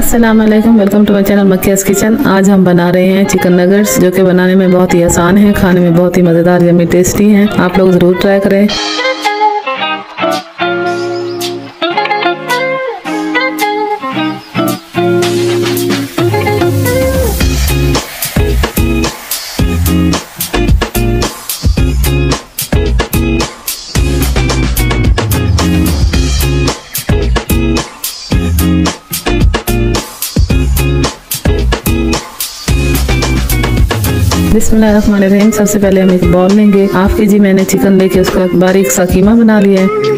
अस्सलाम वालेकुम, welcome to my channel Makkiya's kitchen. आज हम बना रहे हैं चिकन नगेट्स, जो कि बनाने में बहुत ही आसान है, खाने में बहुत ही मज़ेदार यम्मी टेस्टी हैं। आप लोग ज़रूर ट्राई करें। बिस्मिल्लाहिर्रहमानिर्रहीम। सबसे पहले हम एक बॉल लेंगे। हाफ के जी मैंने चिकन लेके उसका बारीक सा कीमा बना लिया है।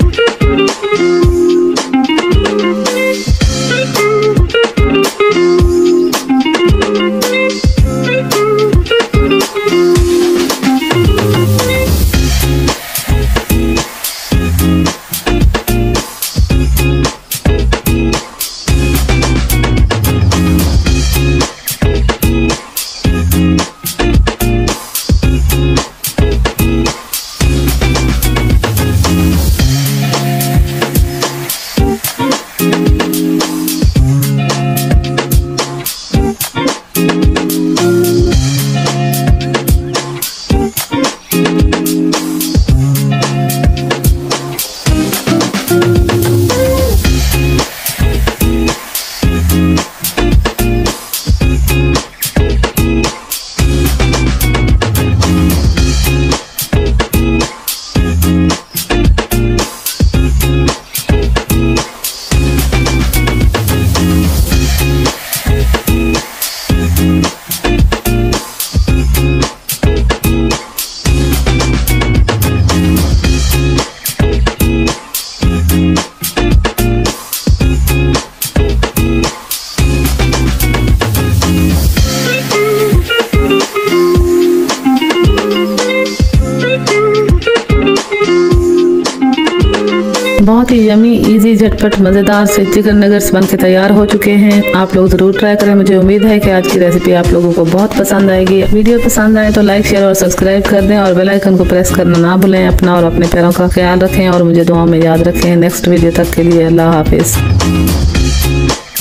बहुत ही यमी, इजी, झटपट, मज़ेदार से चिकन नगेट्स बन के तैयार हो चुके हैं। आप लोग ज़रूर ट्राई करें। मुझे उम्मीद है कि आज की रेसिपी आप लोगों को बहुत पसंद आएगी। वीडियो पसंद आए तो लाइक, शेयर और सब्सक्राइब कर दें और बेल आइकन को प्रेस करना ना भूलें। अपना और अपने पैरों का ख्याल रखें और मुझे दुआ में याद रखें। नेक्स्ट वीडियो तक के लिए अल्लाह हाफिज़।